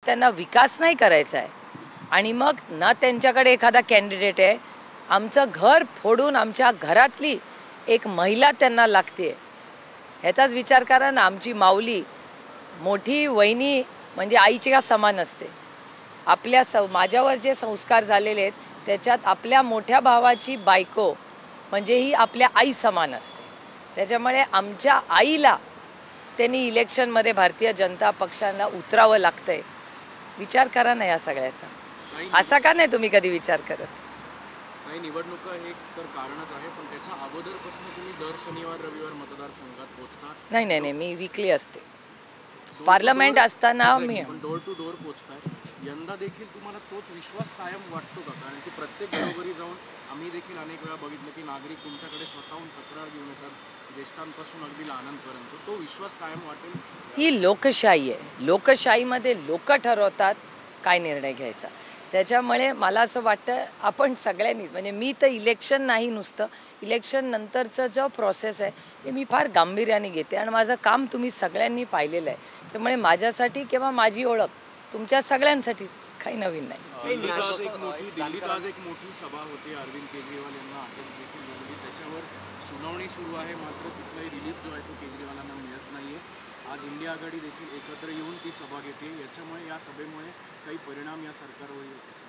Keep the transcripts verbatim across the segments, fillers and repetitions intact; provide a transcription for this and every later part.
त्यांना विकास नाही करायचा आहे आणि मग ना त्यांच्याकडे एखादा कॅन्डिडेट आहे, आमचं घर फोडून आमच्या घरातली एक महिला त्यांना लागते, ह्याचाच विचार करा ना. आमची माऊली मोठी वहिनी म्हणजे आईच्या समान असते. आपल्या स माझ्यावर जे संस्कार झालेले आहेत त्याच्यात आपल्या मोठ्या भावाची बायको म्हणजे ही आपल्या आई समान असते. त्याच्यामुळे आमच्या आईला त्यांनी इलेक्शनमध्ये भारतीय जनता पक्षाला उतरावं लागतंय. विचार करा ना या सगळ्याचा. असा का नाही तुम्ही कधी विचार करत? काही निवडणुका हे तर कारणच आहे, पण त्याच्या अगोदरपासून तुम्ही दर शनिवार रविवार मतदारसंघात पोहोचता? नाही नाही नाही मी वीकली असते. पार्लमेंट असताना मी डोर टू डोर पोहोचताय. यंदा देखील तुम्हाला तोच विश्वास कायम वाटतो का? कारण की प्रत्येक घरोघरी जाऊन आम्ही देखील अनेक वेळा बघितलं की नागरिक तुमच्याकडे स्वतःहून तक्रार घेऊन येतात, ज्येष्ठांपासून अगदी लहानांपर्यंत. तो विश्वास कायम वाटेल? ही लोकशाही आहे. लोकशाहीमध्ये लोक ठरवतात काय निर्णय घ्यायचा. त्याच्यामुळे मला असं वाटतं आपण सगळ्यांनी म्हणजे मी तर इलेक्शन नाही, नुसतं इलेक्शन नंतरचं जो प्रोसेस आहे ते मी फार गांभीर्याने घेते आणि माझं काम तुम्ही सगळ्यांनी पाहिलेलं आहे. त्यामुळे माझ्यासाठी किंवा माझी ओळख तुमच्या सगळ्यांसाठी काही नवीन नाही. दिल्लीत आज एक मोठी सभा होती. अरविंद केजरीवाल यांना अटक देखील झाली, त्याच्यावर सुनावणी सुरू आहे. मात्र कुठलाही रिलीफ जो आहे तो केजरीवालांना मिळत नाहीये. आज इंडिया आघाडी देखील एकत्र येऊन ती सभा घेते. याच्यामुळे या सभेमुळे काही परिणाम या सरकारवर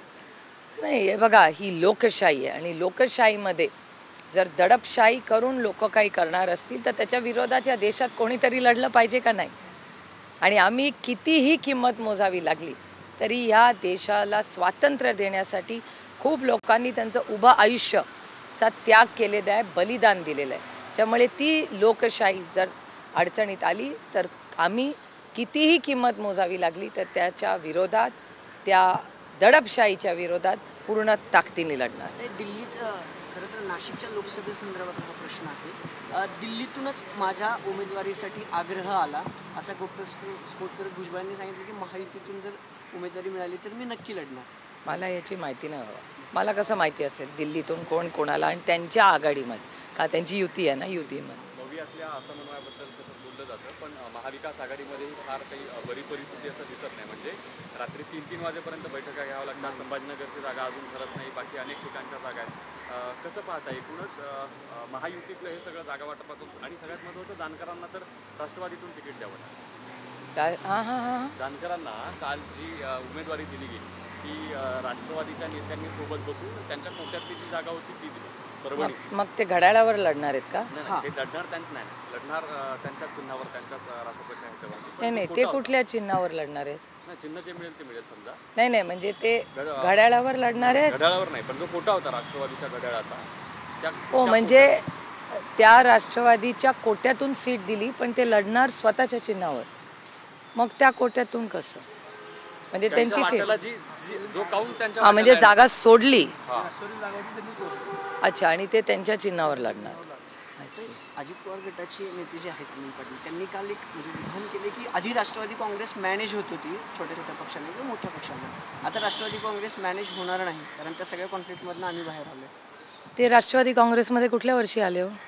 येत नाही. हे बघा, ही लोकशाही आहे आणि लोकशाहीमध्ये जर दडपशाही करून लोक काही करणार असतील तर त्याच्या विरोधात या देशात कोणीतरी लढलं पाहिजे का नाही? आणि आम्ही कितीही किंमत मोजावी लागली तरी या देशाला स्वातंत्र्य देण्यासाठी खूप लोकांनी त्यांचं उभं आयुष्याचा त्याग केलेला आहे, बलिदान दिलेलं आहे. त्यामुळे ती लोकशाही जर अडचणीत आली तर आम्ही कितीही किंमत मोजावी लागली तर त्याच्या विरोधात, त्या दडपशाहीच्या विरोधात पूर्ण ताकदीने लढणार. दिल्लीत खरं तर नाशिकच्या लोकसभेसंदर्भात हा प्रश्न आहे. दिल्लीतूनच माझ्या उमेदवारीसाठी आग्रह आला असा घटस्फोट करत भुजबळांनी सांगितलं की महायुतीतून जर उमेदवारी मिळाली तर मी नक्की लढणार. मला याची माहिती नाही हवं. मला कसं माहिती असेल दिल्लीतून कोण कोणाला आणि त्यांच्या आघाडीमध्ये? का त्यांची युती आहे ना, युतीमध्ये भवियातल्या असमन्वयाबद्दल सतत बोललं जातं, पण महाविकास आघाडीमध्ये फार काही बरी परिस्थिती असं दिसत नाही. म्हणजे रात्री तीन तीन वाजेपर्यंत बैठका घ्याव्या लागतात. संभाजीनगरची जागा अजून ठरत नाही, बाकी अनेक ठिकाणच्या जागा आहेत. कसं पाहता एकूणच महायुतीतलं हे सगळं जागा वाटपाचं आणि सगळ्यात महत्त्वाचं जानकरांना तर राष्ट्रवादीतून तिकीट द्यावं लागतं. काय? हां हां हां जानकरांना काल जी उमेदवारी दिली गेली ती राष्ट्रवादीच्या नेत्यांनी सोबत बसून त्यांच्या कोट्यातली जी जागा होती ती दिली परभणीची. मग ते घड्याळावर लढणार आहेत का? ते लढणार त्यांचं नाही, लढणार त्यांच्या चिन्हावर, त्यांच्याच रासपच्या ह्याच्यावर. नाही नाही, ते कुठल्या चिन्हावर लढणार आहेत? चिन्ह जे मिळेल ते मिळेल समजा. नाही नाही, म्हणजे ते घड्याळावर लढणार आहेत? घड्याळावर नाही, पण जो कोटा होता राष्ट्रवादीच्या घड्याळाचा त्या हो, म्हणजे त्या राष्ट्रवादीच्या कोट्यातून सीट दिली पण ते लढणार स्वतःच्या चिन्हावर. मग त्या कोट्यातून कसं? म्हणजे त्यांची सीट जो काउंट त्यांच्या हा म्हणजे जागा सोडली. अच्छा, आणि ते त्यांच्या चिन्हावर लढणार. अजित पवार गटाचे नेते जे आहेत अनिल पाटील त्यांनी काल एक म्हणजे विधान केले की आधी राष्ट्रवादी काँग्रेस मॅनेज होत होती छोट्या छोट्या पक्षांना किंवा मोठ्या पक्षांना, आता राष्ट्रवादी काँग्रेस मॅनेज होणार नाही कारण त्या सगळ्या कॉन्फ्लिक्टमधनं आम्ही बाहेर आलो. ते राष्ट्रवादी काँग्रेसमध्ये कुठल्या वर्षी आले हो?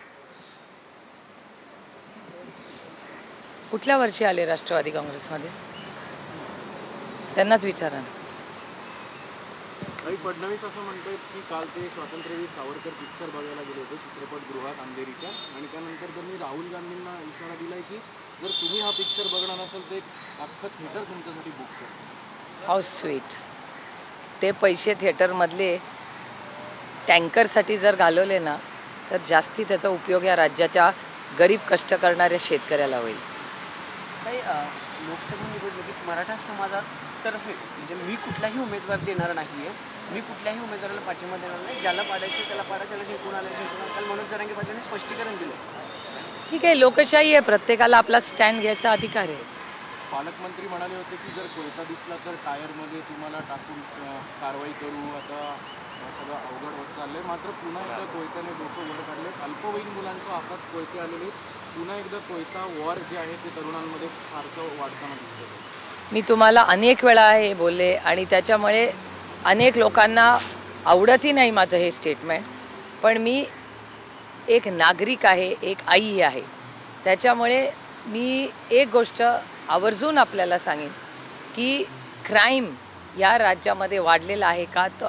कुठल्या वर्षी आले राष्ट्रवादी काँग्रेसमध्ये? त्यांनाच विचारा ना. काही फडणवीस असं म्हणतात की काल ते स्वातंत्र्यवीर सावरकर पिक्चर बघायला गेले होते चित्रपटगृहात अंधेरीच्या, आणि त्यानंतर त्यांनी राहुल गांधींना इशारा दिलाय की जर तुम्ही हा पिक्चर बघणार असाल तर एक अख्खं थिएटर तुमच्यासाठी बुक करा. How sweet. ते पैसे थिएटरमधले टँकरसाठी जर घालवले ना तर जास्ती त्याचा उपयोग या राज्याच्या गरीब कष्ट करणाऱ्या शेतकऱ्याला होईल. काही लोकसभा निवडणुकीत मराठा समाजातर्फे म्हणजे मी कुठलाही उमेदवार देणार नाही आहे, मी कुठल्याही उमेदवाराला पाठिंबा देणार नाही, ज्याला पाडायचं त्याला पाडा, ज्याला जिंकून आलं जिंकून. काल मनोज जरांगे पाटलांनी स्पष्टीकरण दिलं. ठीक आहे, लोकशाही आहे, प्रत्येकाला आपला स्टँड घ्यायचा अधिकार आहे. पालकमंत्री म्हणाले होते की जर कोयता दिसला तर टायरमध्ये तुम्हाला टाकून कारवाई करू. आता सगळं अवघड होत चाललंय. मात्र पुन्हा एकदा कोयत्याने डोकं वर काढले. अल्पवयीन मुलांच्या हातात कोयते आलेले. पुन्हा एकदा कोयता वॉर जे आहे ते तरुणांमध्ये फारसं वाढताना दिसतं. मी तुम्हाला अनेक वेळा हे बोलले आणि त्याच्यामुळे अनेक लोकांना आवडतही नाही माझं हे स्टेटमेंट, पण मी एक नागरिक आहे, एक आई आहे. त्याच्यामुळे मी एक गोष्ट आवर्जून आपल्याला सांगेन की क्राईम या राज्यामध्ये वाढलेला आहे का, तर